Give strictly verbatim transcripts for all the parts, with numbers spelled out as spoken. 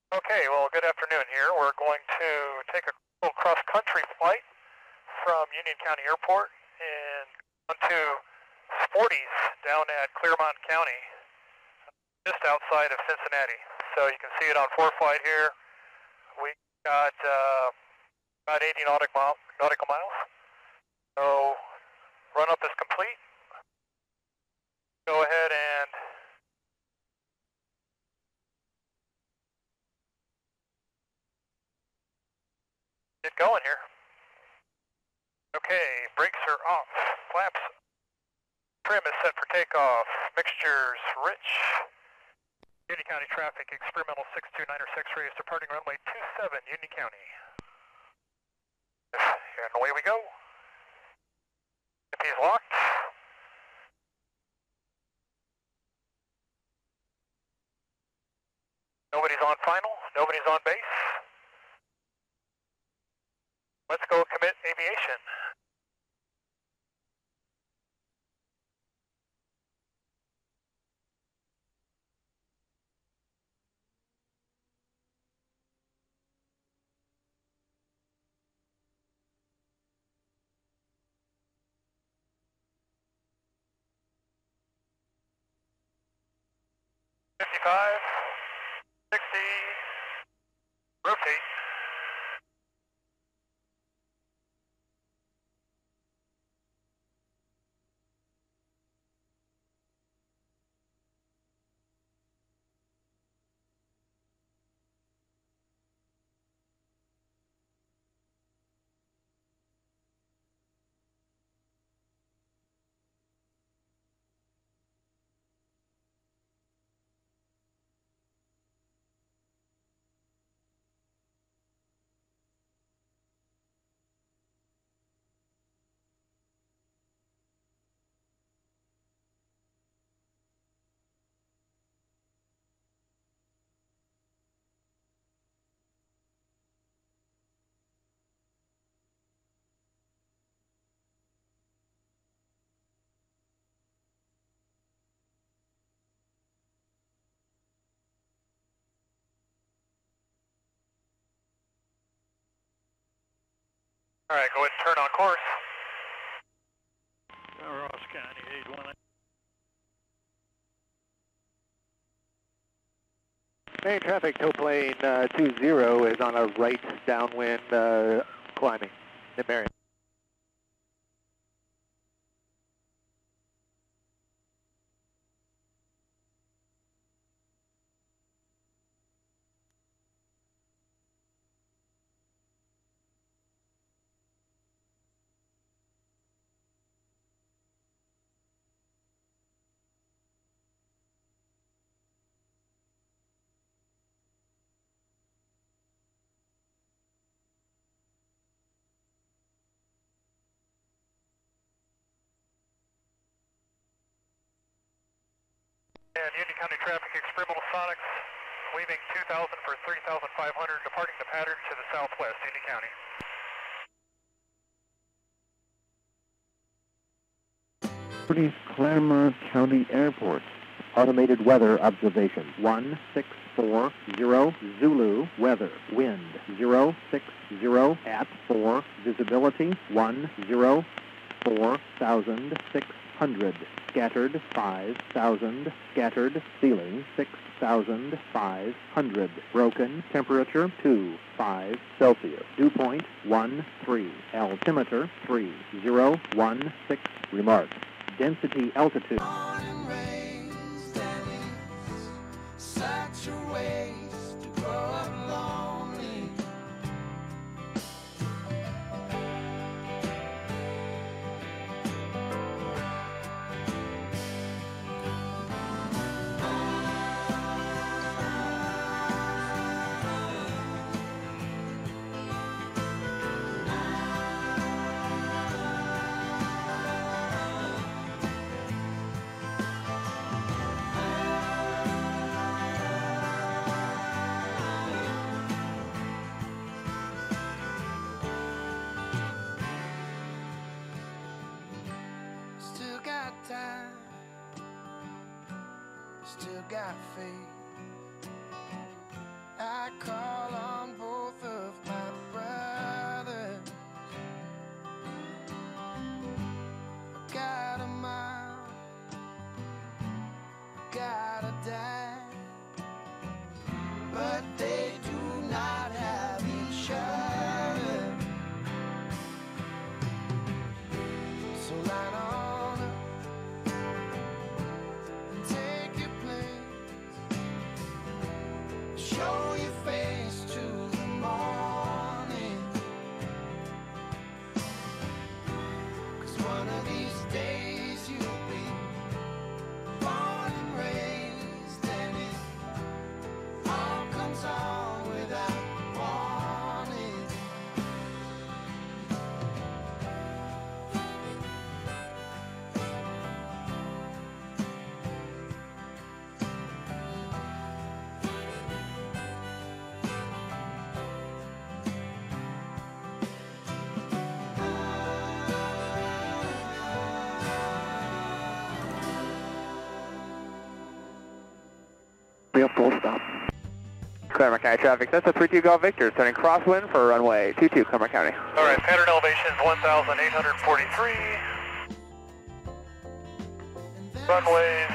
Okay, well, good afternoon here. We're going to take a little cross-country flight from Union County Airport and onto Sporty's down at Clermont County, just outside of Cincinnati. So you can see it on ForeFlight here. We got uh, about eighty nautical, nautical miles. So run-up is complete. Go ahead and get going here. Okay, brakes are off, flaps, trim is set for takeoff, mixtures rich. Union County traffic, experimental six two nine S X rays departing runway two seven, Union County. And away we go. If he's locked. Nobody's on final, nobody's on base. Let's go commit aviation. fifty-five, sixty, rotate. All right, go ahead and turn on course. Ross County, eight one. Main traffic, tow plane uh, two zero is on a right downwind uh, climbing in Marion. And Union County traffic, experimental Sonex, leaving two thousand for three thousand five hundred, departing the pattern to the southwest, Union County. Sporty, Clermont County Airport. Automated weather observation. one six four zero Zulu weather. Wind zero six zero at four. Visibility one zero four thousand six hundred. Scattered five thousand. Scattered ceiling six thousand five hundred. Broken temperature two five Celsius. Dew point one three. Altimeter three zero one six. Remark. Density altitude. Still got faith. I Real full stop. Clermont County traffic, that's a three two Golf Victor, turning crosswind for runway two two, Clermont County. All right, pattern elevation is one thousand eight hundred forty-three. Runways,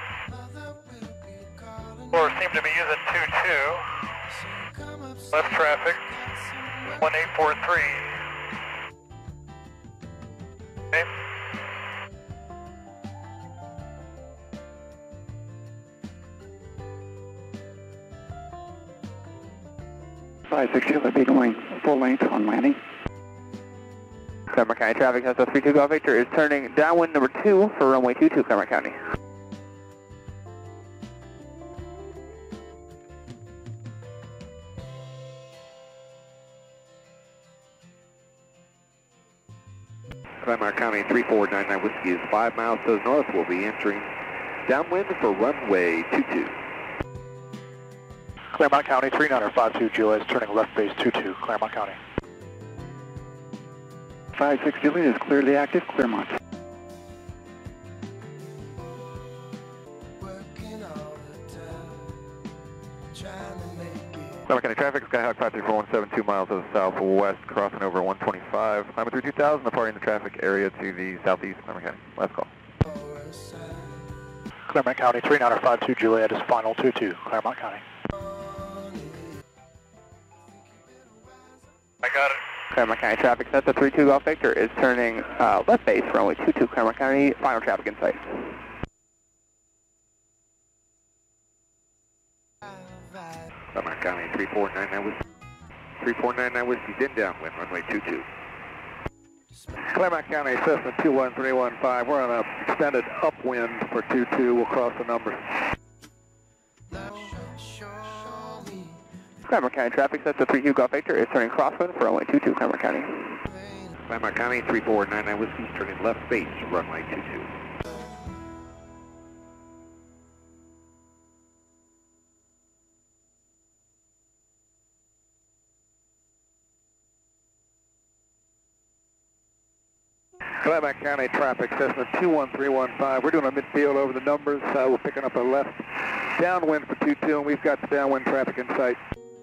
or seem to be using two two. Left traffic, one eight four three. Okay. five sixty will be going full length on landing. Clermont County traffic, that's a three two Golf Victor, is turning downwind number two for runway two two, Clermont County. Clermont County three four nine nine Whiskey is five miles to the north. We'll be entering downwind for runway two two. Clermont County three nine five two Juliet is turning left base two two, Clermont County. five six Juliet is clearly active, Clermont. Clermont County traffic, Skyhawk five three four one seven, two miles to the southwest, crossing over one twenty-five. Climate through two thousand, departing the traffic area to the southeast, Clermont County. Last call. Clermont County three nine five two Juliet is final two two, Clermont County. I got it. Clermont County traffic, that's a three two Golf Victor, is turning uh, left base for runway two two, Clermont County, final traffic in sight. Clermont County three four nine nine Whiskey. three four nine nine Whiskey's in downwind, runway two two. Clermont County Cessna two one three one five, we're on an extended upwind for two two, we'll cross the numbers. Clermont County traffic, that's a three two Golf Victor, is turning crosswind for runway two two, Clermont County. Clermont County three four nine nine Whiskey's turning left base, runway two two. Clermont County traffic, Cessna two one three one five. We're doing a midfield over the numbers. Uh, we're picking up a left downwind for two two, and we've got the downwind traffic in sight.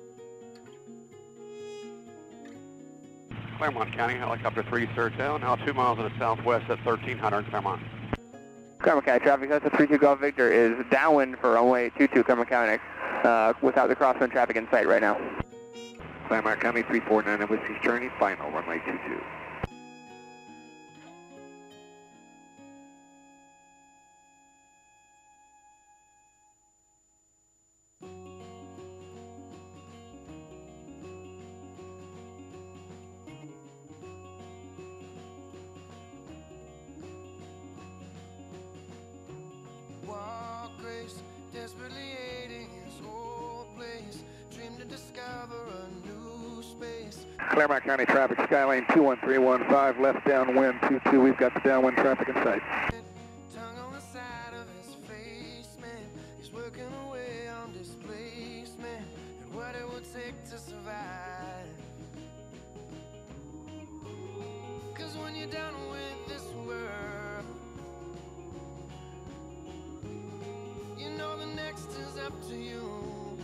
Clermont County, helicopter three search out, now two miles to the southwest at thirteen hundred, Clermont. Clermont County traffic, that's a three two Golf Victor, is downwind for runway two two, Clermont County, uh, without the crosswind traffic in sight right now. Clermont County three four nine nine Whiskey's turning final, runway two two. Desperately hating his old place, dreamed to discover a new space. Clermont County traffic, Skylane two one three one five, left downwind two two, we've got the downwind traffic in sight. Tongue on the side of his face, man, he's working away on displacement and what it would take to survive. Cause when you're down with this world, you know the next is up to you.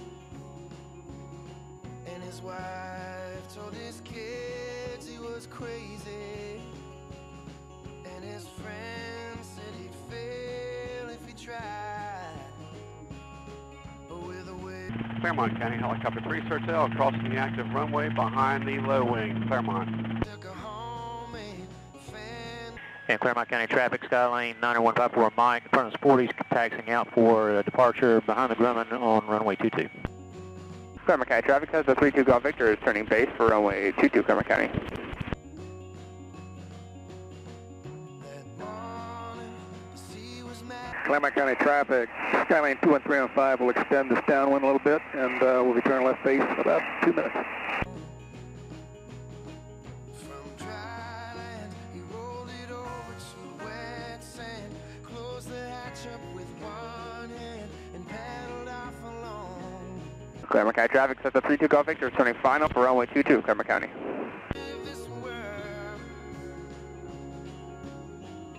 And his wife told his kids he was crazy, and his friends said he'd fail if he tried. But with a way Clermont County, helicopter three search out, crossing the active runway behind the low wing, Clermont. took a homemade fan. And Clermont County traffic, Skyline nine one five four Mike, in front of Sporty's taxiing out for uh, departure behind the Grumman on runway two two. Clermont County traffic, that's a three two Golf Victor, is turning base for runway two two, Clermont County. That morning, the sea was mad. Clermont County traffic, Skylane two one three one five will extend this downwind a little bit, and uh, we'll be turning left base in about two minutes. From dry land, he rolled it over to wet sand, closed the hatch up with one hand, and paddled off alone. Clermont County traffic, that's a three two Golf Victor, is turning final for runway two two, Clermont County. Live this world.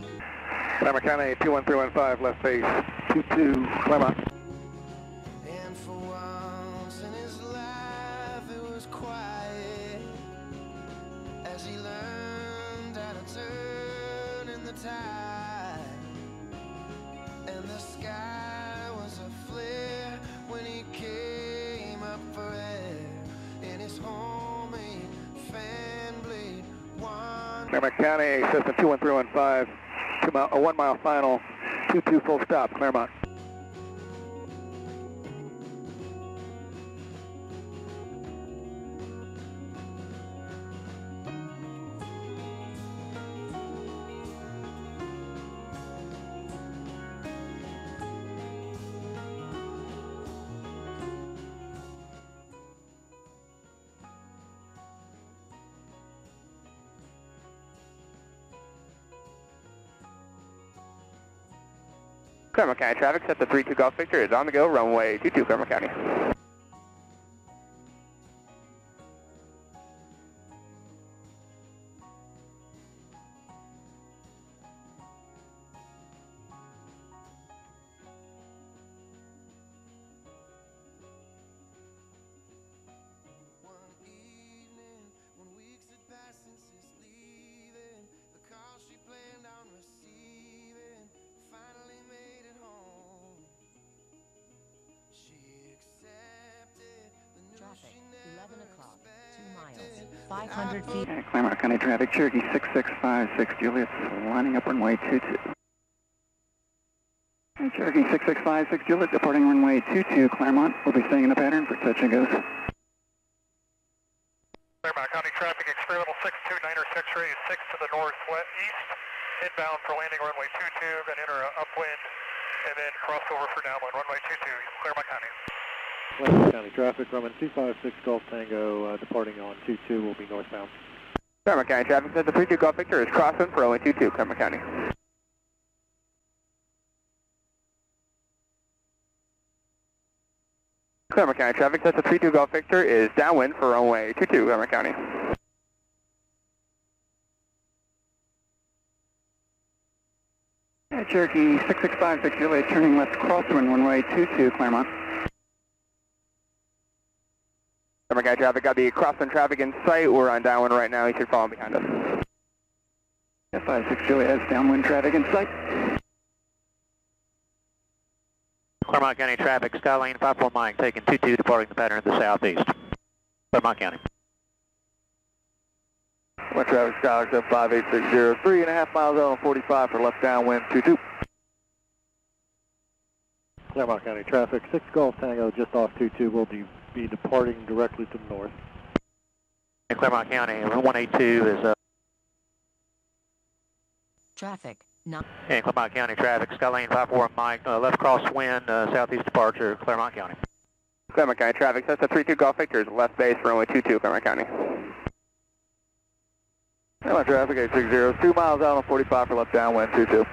Clermont County two one three one five, left base two two, Clermont. And tide, and the sky was a flare when he came up for air in his homemade fan blade one. Clermont County, system two one three one five, two mile, a one mile final, two two full stop, Clermont. Clermont County traffic, set the three two Golf Victor is on the go, runway two two, Clermont County. One evening, when weeks had passed since his leaving, the call she planned on receiving finally made it home. She accepted the news. Traffic, she never eleven o'clock, two expected. miles, five hundred feet. Clermont County traffic, Cherokee six six five six Juliet, lining up runway two two. Cherokee six six five six Juliet, departing runway two two, Clermont. We'll be staying in the pattern for touch and goes. Clermont County traffic, experimental six two nine S X ray is six to the northwest east, inbound for landing runway two two, then enter a upwind, and then crossover for downwind, runway two two, Clermont County. Clermont County traffic, runway two five six Golf Tango, uh, departing on two two, will be northbound. Clermont County traffic, set the three two Golf Victor is crossing for runway two two, Clermont County. Clermont County traffic, set the three two Golf Victor is downwind for runway two two, Clermont County. Cherokee six six five six Juliet, turning left crosswind, runway two two, Clermont. Clermont County traffic, got the crosswind traffic in sight. We're on downwind right now. He should follow behind us. five six Juliet has downwind traffic in sight. Clermont County traffic, Skylane five four Mike, taking two two, departing the pattern of the southeast. Clermont County. One traffic, Skylar, seven five eight six zero, three and a half miles out on forty-five for left downwind, two two. Clermont County traffic, six Golf Tango, just off two two, will be, be departing directly to the north. In Clermont County, one eight two is uh, Traffic, not. in Clermont County traffic, Skylane five four Mike, uh, left crosswind, uh, southeast departure, Clermont County. Clermont County traffic, set the three two Golf Victor is left base for runway two two, Clermont County. Clermont traffic, eight six zero, two miles out on forty-five for left downwind, two two.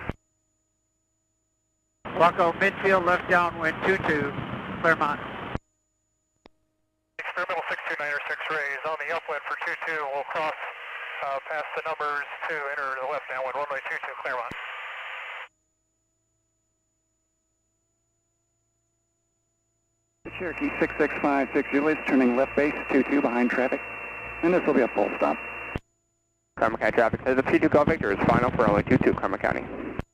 Waco midfield, left downwind, two two, Clermont. Experimental six two nine S X ray is on the upwind for two two, we'll cross uh, past the numbers to enter the left downwind, runway two two, Clermont. Cherokee six six five six Juliet, turning left base, two two behind traffic. And this will be a full stop. Clermont County traffic, set the three two Golf Victor is final for runway two two, Clermont County.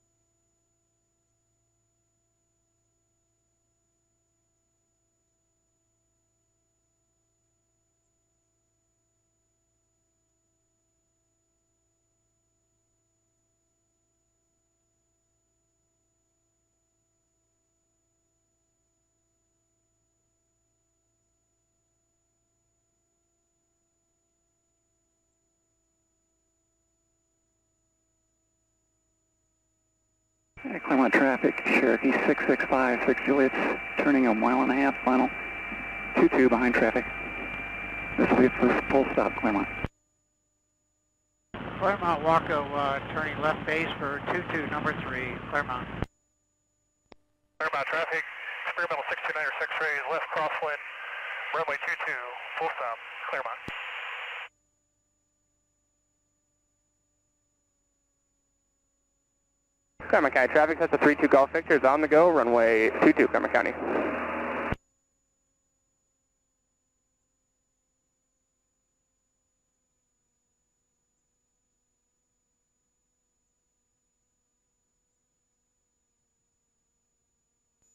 Okay, Clermont traffic, Cherokee six six five six Juliet, turning a mile and a half, final. two two behind traffic. This will be a full stop, Clermont. Clermont Waco, uh, turning left base for two two, number three, Clermont. Clermont traffic, experimental six two nine S X ray is left crosswind, runway two two, full stop, Clermont. Clermont County traffic, set the three two Golf Victor is on the go, runway two two, Clermont County.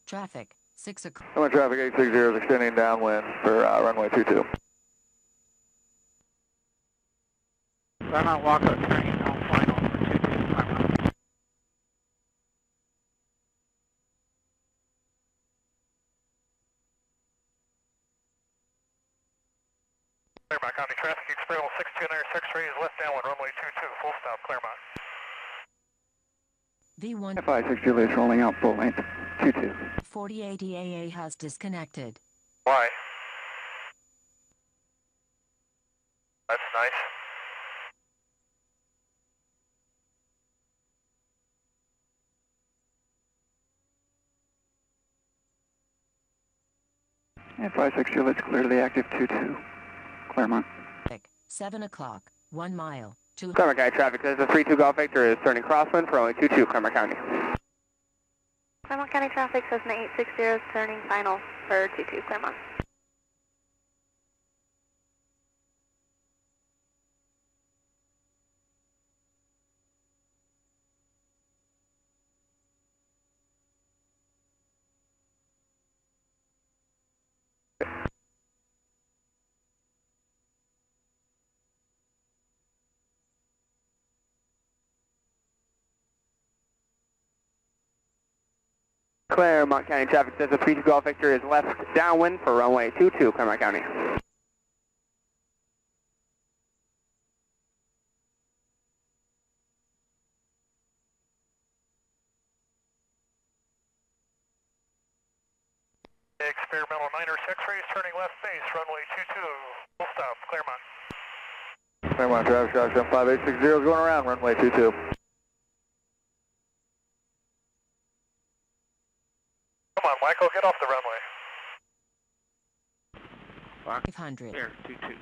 Traffic, six o'clock. Clermont traffic eight sixty is extending downwind for uh, runway two two. Clermont Waco turning on final for two two Clermont. Clermont County traffic, experimental six two nine S X is left downwind, runway two two, full stop, Clermont. V one F I sixty is rolling out full length, two two. forty eighty A A has disconnected. Why? That's nice. F I sixty is clearly active, two two. Clermont. seven o'clock, one mile, two. Clermont County traffic, there's a three two Golf Victor is turning crosswind for only two two, Clermont County. Clermont County traffic, Cessna eight sixty is turning final for two two, Clermont. Clermont County traffic says the three two Golf Victor is left downwind for runway two two, Clermont County. Experimental niner six rays turning left base, runway two two, full stop, Clermont. Clermont traffic, Shotgun five eight six zero is going around, runway two two. Come on, Michael, get off the runway. five hundred. Air two twos.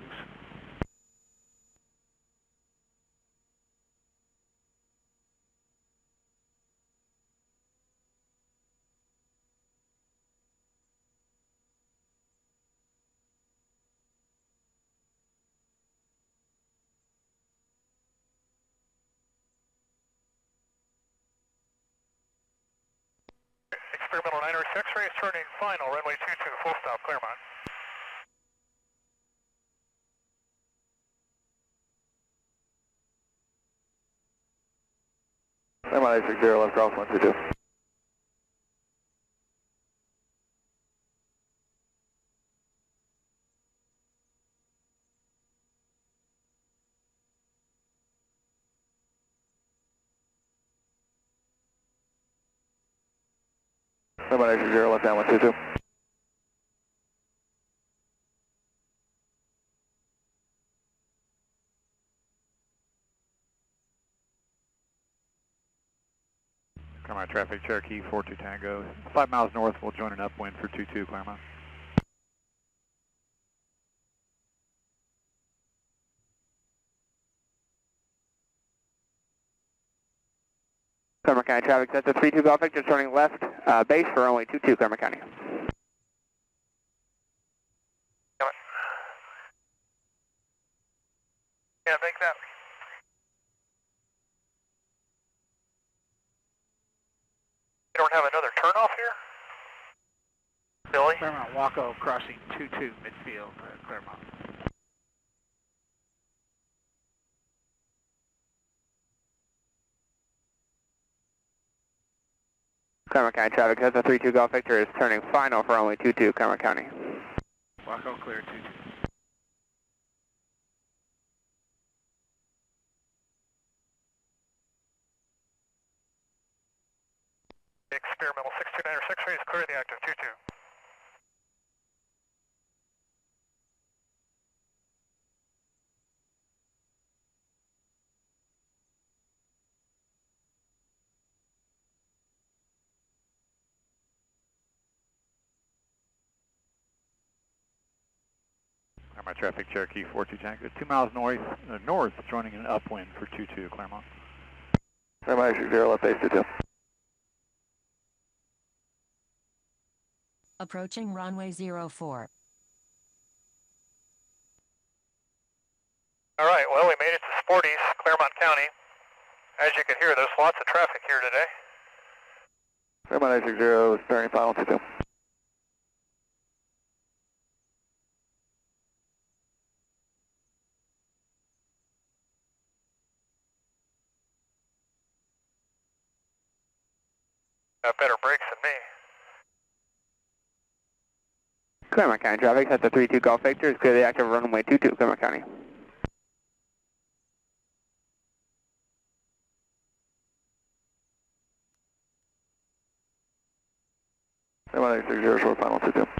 Experimental niner six rays turning final, runway two two, full stop, Clermont. Clermont eight six zero, left crosswind two two. Clermont eight six zero, left downwind two two. Clermont traffic, Cherokee four two Tango. Five miles north, we'll join an upwind for two two, Clermont. Clermont County traffic, that's a three two Golf Victor turning left uh, base for runway two two, Clermont County. Yeah, make that. You don't have another turnoff here? Billy? Clermont Waco crossing two two midfield, uh, Clermont. Clermont County traffic, that's a three two Golf Victor is turning final for only two two, Clermont County. Waco clear two two. Experimental six two nine six rays, clear the active two two. Clermont traffic, Cherokee four two Tango. Two miles north, uh, north, joining an upwind for two two, Clermont. Clermont eight six zero, left base two two. Approaching runway zero four. All right, well, we made it to Sporty's, Clermont County. As you can hear, there's lots of traffic here today. Clermont eight six zero, starting final two two. Got better brakes than me. Clermont County traffic, that's a three two Golf Victor, is clearly active runway two two, Clermont County. Clermont eight six zero, short final two two.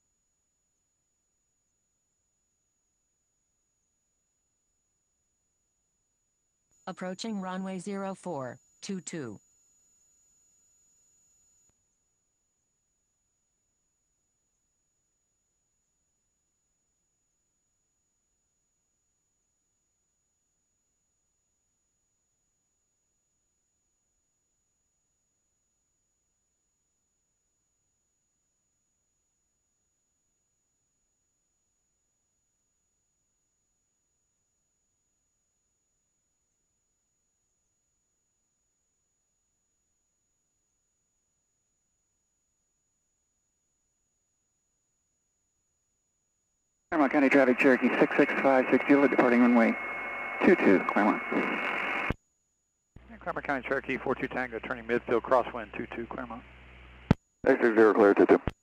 Approaching runway zero four, two two. Clermont County traffic, Cherokee six six five six Juliet, departing runway two two, Clermont. Clermont County Cherokee four two Tango, turning midfield crosswind two two Clermont. eight six zero, clear two two.